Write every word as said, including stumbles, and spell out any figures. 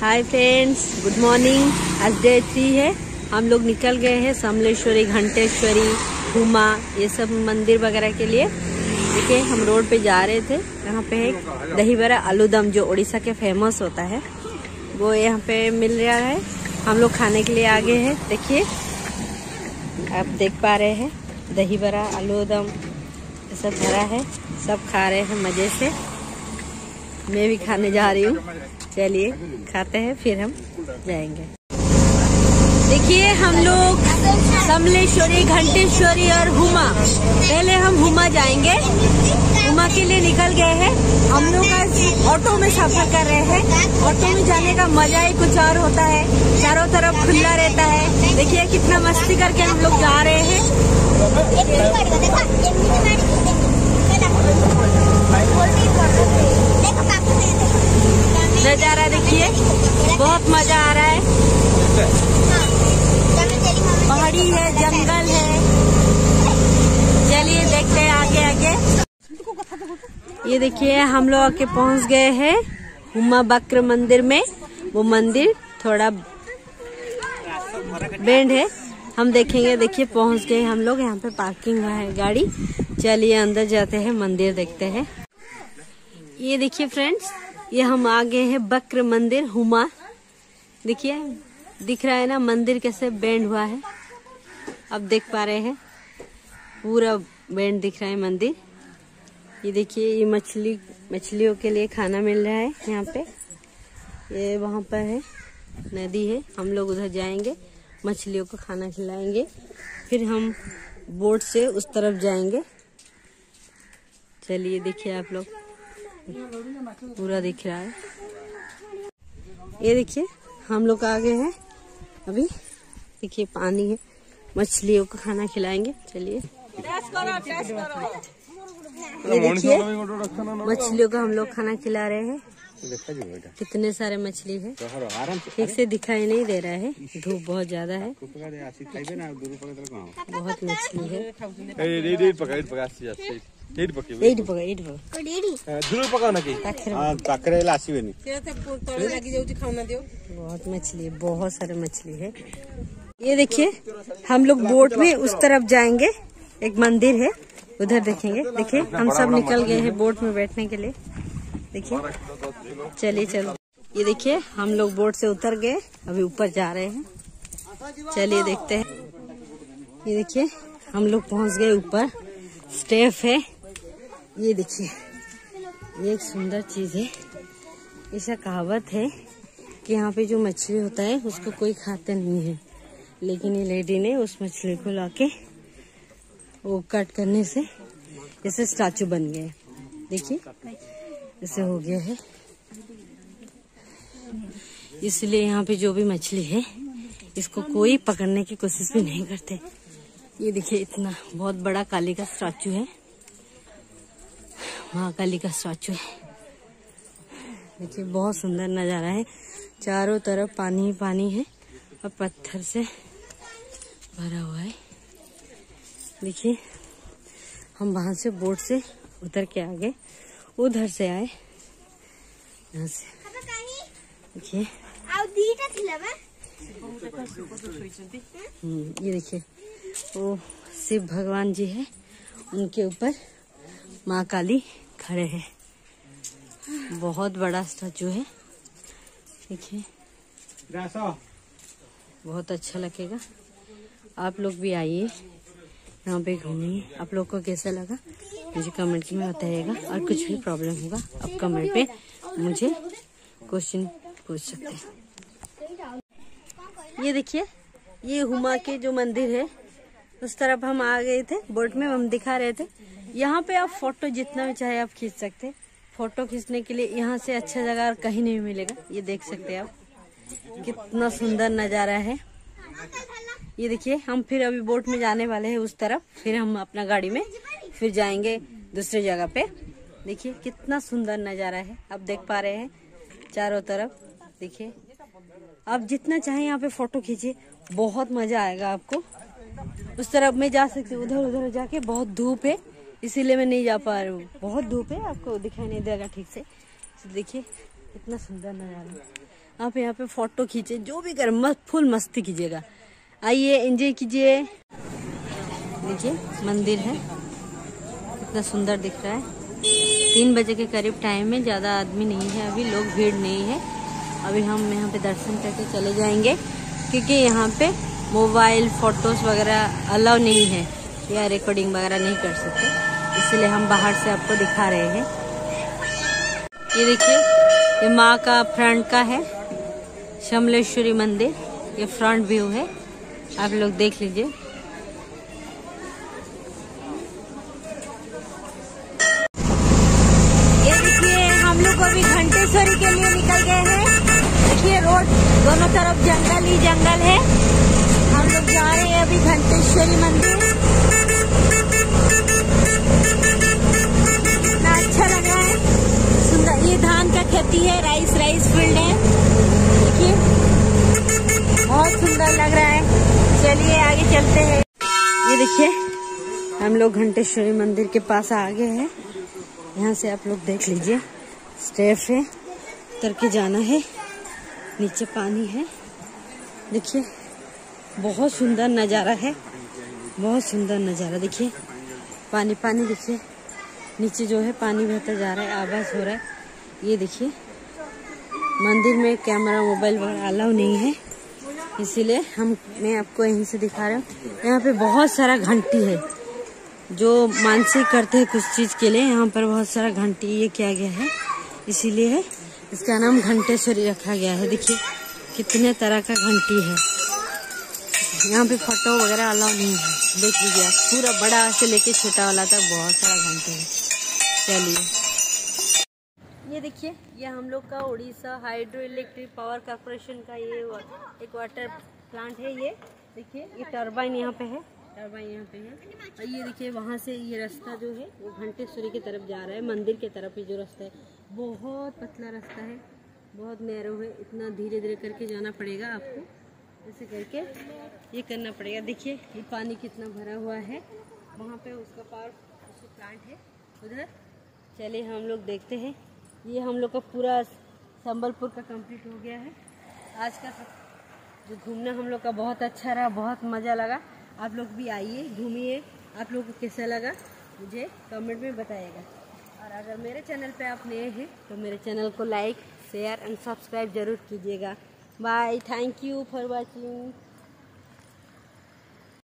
हाय friends, good morning. आज day three है। हम लोग निकल गए हैं समलेश्वरी, घंटेश्वरी, हुमा, ये सब मंदिर वगैरह के लिए। देखिए हम रोड पे जा रहे थे। यहाँ पे है दही बड़ा आलूदम, जो उड़ीसा के फेमस होता है, वो यहाँ पे मिल रहा है। हम लोग खाने के लिए आ गए हैं। देखिए आप देख पा रहे हैं, दही बड़ा आलूदम ये सब भरा है, सब खा रहे हैं मजे से। मैं भी खाने जा रही हूँ। चलिए खाते हैं, फिर हम जाएंगे। देखिए हम लोग समलेश्वरी, घंटेश्वरी और हुमा, पहले हम हुमा जाएंगे। हुमा के लिए निकल गए हैं। हम लोग आज ऑटो में सफर कर रहे हैं। ऑटो में जाने का मजा ही कुछ और होता है, चारों तरफ खुला रहता है। देखिए कितना मस्ती करके हम लोग जा रहे हैं। नजारा देखिए, बहुत मजा आ रहा है। पहाड़ी है, जंगल है। चलिए देखते हैं आगे आगे। ये देखिए हम लोग आके पहुंच गए हैं हुमा बक्र मंदिर में। वो मंदिर थोड़ा बेंड है, हम देखेंगे। देखिए पहुंच गए हम लोग। यहाँ पे पार्किंग है गाड़ी। चलिए अंदर जाते हैं, मंदिर देखते हैं। ये देखिए फ्रेंड्स, ये हम आ गए हैं बक्र मंदिर हुमा। देखिए दिख रहा है ना मंदिर कैसे बेंड हुआ है, अब देख पा रहे हैं। पूरा बेंड दिख रहा है मंदिर। ये देखिए ये मछली मछलियों के लिए खाना मिल रहा है यहाँ पे। ये वहाँ पर है, नदी है। हम लोग उधर जाएंगे, मछलियों को खाना खिलाएंगे, फिर हम बोट से उस तरफ जाएंगे। चलिए देखिए आप लोग, पूरा दिख रहा है। ये देखिए हम लोग आ गए हैं अभी। देखिए पानी है, मछलियों को खाना खिलाएंगे। चलिए ये देखिए मछलियों को हम लोग खाना खिला रहे हैं। कितने सारे मछली है, ठीक से दिखाई नहीं दे रहा है, धूप बहुत ज्यादा है। बहुत मछली है। बहुत मछली, बहुत सारे मछली है। ये देखिए हम लोग बोट में उस तरफ जाएंगे, एक मंदिर है उधर देखेंगे। देखिए हम सब निकल गए हैं बोट में बैठने के लिए। देखिए चलिए चलो। ये देखिए हम लोग बोट से उतर गए, अभी ऊपर जा रहे हैं। चलिए देखते हैं। ये देखिए हम लोग पहुंच गए ऊपर, स्टेप है। ये देखिए ये एक सुंदर चीज है। ऐसा कहावत है कि यहाँ पे जो मछली होता है उसको कोई खाता नहीं है, लेकिन ये लेडी ने उस मछली को लाके वो कट करने से जैसे स्टैचू बन गया है। देखिए ऐसे हो गया है। इसलिए यहाँ पे जो भी मछली है इसको कोई पकड़ने की कोशिश भी नहीं करते। ये देखिए इतना बहुत बड़ा काली का स्टैचू है, महाकाली का स्टैचू है। देखिए बहुत सुंदर नजारा है, चारों तरफ पानी ही पानी है और पत्थर से भरा हुआ है। देखिए हम वहां से बोट से उतर के आ गए, उधर से आए यहाँ से। देखिए ये देखिए वो शिव भगवान जी है, उनके ऊपर माँ काली खड़े हैं। बहुत बड़ा स्टैचू है। देखिए बहुत अच्छा लगेगा। आप लोग भी आइए यहाँ पे घूमिए। आप लोग को कैसा लगा मुझे कमेंट में बताइएगा, और कुछ भी प्रॉब्लम होगा आप कमेंट पे मुझे क्वेश्चन पूछ सकते हैं। ये देखिए ये हुमा के जो मंदिर है उस तरफ हम आ गए थे बोट में, हम दिखा रहे थे। यहाँ पे आप फोटो जितना भी चाहे आप खींच सकते हैं। फोटो खींचने के लिए यहाँ से अच्छा जगह कहीं नहीं मिलेगा। ये देख सकते हैं आप, कितना सुंदर नजारा है। ये देखिए हम फिर अभी बोट में जाने वाले हैं उस तरफ, फिर हम अपना गाड़ी में फिर जाएंगे दूसरी जगह पे। देखिए कितना सुंदर नजारा है, आप देख पा रहे हैं चारों तरफ। देखिए आप जितना चाहे यहाँ पे फोटो खींचिए, बहुत मजा आएगा आपको। उस तरफ में जा सकते, उधर उधर जाके बहुत धूप है इसीलिए मैं नहीं जा पा रही हूँ। बहुत धूप है, आपको दिखाई नहीं देगा ठीक से। देखिए कितना सुंदर नजारा। आप यहाँ पे फोटो खींचे, जो भी कर मस्त फुल मस्ती कीजिएगा। आइए एंजॉय कीजिए। देखिए मंदिर है, कितना सुंदर दिख रहा है। तीन बजे के करीब टाइम है, ज़्यादा आदमी नहीं है अभी, लोग भीड़ नहीं है। अभी हम यहाँ पे दर्शन करके चले जाएंगे, क्योंकि यहाँ पे मोबाइल फोटोज वगैरह अलाउ नहीं है या रिकॉर्डिंग वगैरह नहीं कर सकते, इसलिए हम बाहर से आपको दिखा रहे हैं। ये देखिए, ये माँ का फ्रंट का है, समलेश्वरी मंदिर, ये फ्रंट व्यू है, आप लोग देख लीजिए। ये देखिए, हम लोग अभी घंटेश्वरी के लिए निकल गए हैं। देखिए रोड दोनों तरफ जंगल ही जंगल है। हम लोग जा रहे हैं अभी घंटेश्वरी मंदिर। कितना अच्छा लग रहा है, सुंदर। ये धान का खेती है, राइस राइस फील्ड है। देखिए बहुत सुंदर लग रहा है। चलिए आगे चलते हैं। ये देखिए, हम लोग घंटेश्वरी मंदिर के पास आ गए हैं। यहाँ से आप लोग देख लीजिए, स्टेप है, उतर के जाना है, नीचे पानी है। देखिए बहुत सुंदर नज़ारा है, बहुत सुंदर नज़ारा। देखिए पानी पानी, देखिए नीचे जो है पानी बहता जा रहा है, आवाज़ हो रहा है। ये देखिए, मंदिर में कैमरा मोबाइल वगैरह अलाउ नहीं है, इसीलिए हम मैं आपको यहीं से दिखा रहा हूँ। यहाँ पे बहुत सारा घंटी है, जो मानसिक करते हैं कुछ चीज़ के लिए, यहाँ पर बहुत सारा घंटी ये किया गया है, इसीलिए इसका नाम घंटेश्वरी रखा गया है। देखिए कितने तरह का घंटी है। यहाँ पे फोटो वगैरह अलाउ नहीं है, देख लीजिए आप, पूरा बड़ा से लेके छोटा वाला तक बहुत सारा घंटे है। चलिए ये देखिए, ये हम लोग का Orissa hydro electric power corporation का ये एक वाटर प्लांट है। ये देखिए, ये टरबाइन यहाँ पे है, टरबाइन यहाँ पे है। और ये देखिए वहाँ से ये रास्ता जो है वो घंटेश्वरी की तरफ जा रहा है, मंदिर की तरफ। ये जो रास्ता है बहुत पतला रास्ता है, बहुत नैरो है, इतना धीरे धीरे करके जाना पड़ेगा आपको, ऐसे करके ये करना पड़ेगा। देखिए ये पानी कितना भरा हुआ है, वहाँ पे उसका पावर प्लांट है उधर। चलिए हम लोग देखते हैं। ये हम लोग का पूरा संबलपुर का कंप्लीट हो गया है। आज का जो घूमना हम लोग का बहुत अच्छा रहा, बहुत मज़ा लगा। आप लोग भी आइए, घूमिए। आप लोगों को कैसा लगा मुझे कमेंट में बताइएगा। और अगर मेरे चैनल पे आप नए हैं तो मेरे चैनल को लाइक शेयर एंड सब्सक्राइब जरूर कीजिएगा। Bye, thank you for watching.